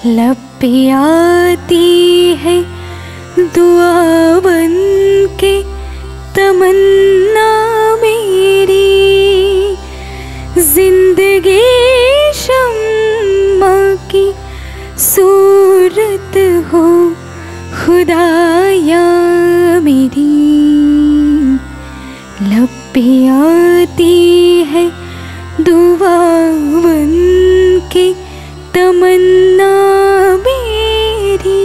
लब पे आती है दुआ बन के तमन्ना मेरी, जिंदगी शम्मा की सूरत हो खुदाया मेरी। लब पे आती है दुआ बन के तमन्ना मेरी।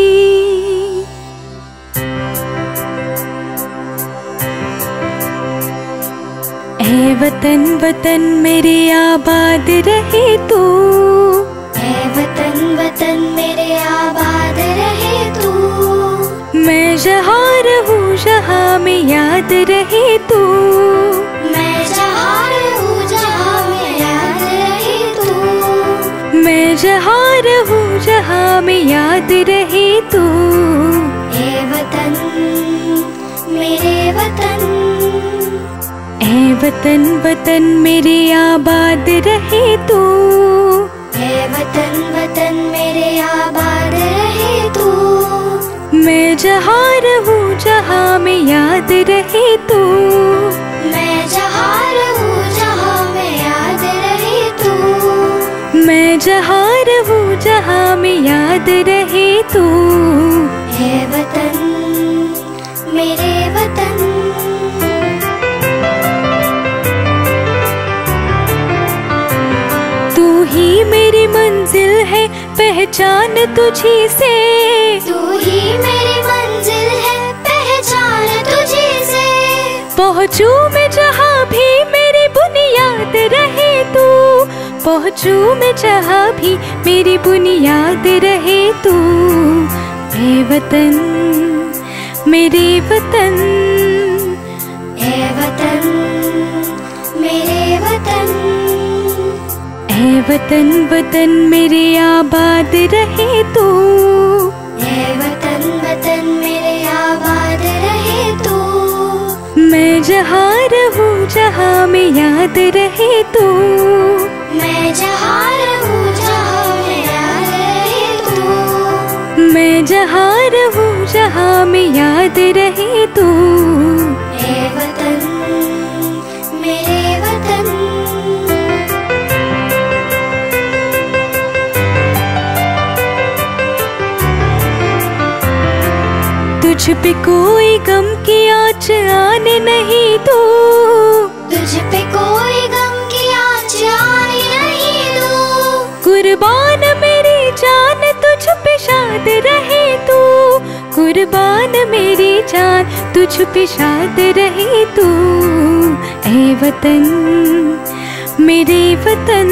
ऐ वतन वतन मेरे आबाद रहे तू, ऐ वतन वतन मेरे आबाद रहे तू। मैं जहाँ रहूँ जहाँ में याद रहे तू, मैं जहाँ रहूँ जहाँ में याद रहे तू। मैं जहाँ रहूँ जहाँ में याद रहे तू। ऐ वतन मेरे वतन, ऐ वतन वतन मेरे आबाद रहे तू, ऐ वतन वतन मेरे आबाद रहे तू। मैं जहाँ रहूँ जहाँ में याद रहे तू, मैं जहाँ रहूँ जहाँ में याद रहे तू। मैं जहाँ रहूँ जहाँ में याद रहे तू। ऐ वतन मेरे वतन, तू ही मेरी मंजिल है पहचान तुझी से, तू ही मेरी मंजिल है पहचान तुझी से। पहुँचू मैं जहाँ भी मेरी बुनियाद रहे तू, पहुँचू मैं जहाँ भी मेरी बुनियाद रहे तू। ऐ वतन मेरे वतन, ऐ वतन मेरे वतन, ऐ वतन वतन मेरे आबाद रहे तू, ऐ वतन वतन मेरे आबाद रहे तू। मैं जहाँ रहूँ जहाँ में याद रहे तू, मैं जहाँ रहूँ जहाँ में याद रहे तू। मैं जहाँ रहूँ जहाँ में याद रहे तू। ऐ वतन मेरे वतन, तुझ पे कोई गम की आँच आने नहीं दूँ, तुझ पे कोई गम की आँच आने नहीं दूँ। कुर्बान मेरी जान तुझ पे शाद रहे तू, कुर्बान मेरी जान तुझ पे शाद रहे तू। ऐ वतन मेरे वतन,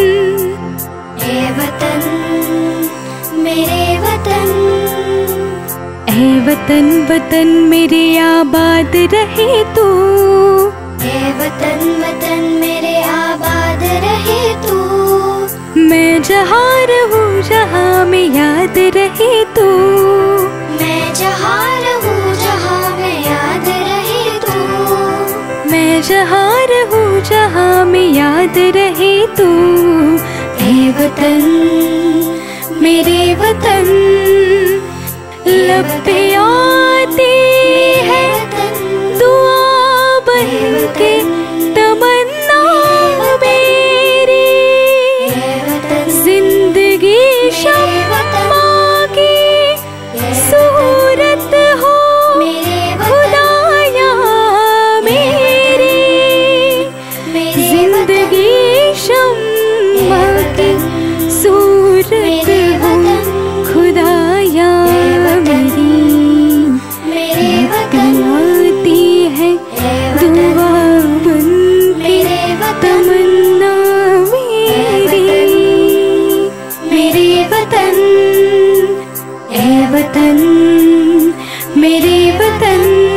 ऐ वतन मेरे वतन, ऐ वतन वतन मेरे आबाद रहे तू, ऐ वतन वतन मेरे आबाद रहे तू। मैं जहाँ रहूँ जहाँ में याद रहे तू, मैं जहाँ रहूँ जहाँ में याद रहे तू। मैं जहाँ रहूँ जहाँ में याद रहे तू। ऐ वतन मेरे वतन, लब पे आती है दुआ बन के तमन्ना मेरी, जिंदगी शम्मा की सूरत हो खुदाया मेरी, जिंदगी शम्मा की सूरत हो खुदाया मेरी। आती है दुआ बन के तमन्ना मेरी, मेरे वतन, ऐ वतन मेरे वतन।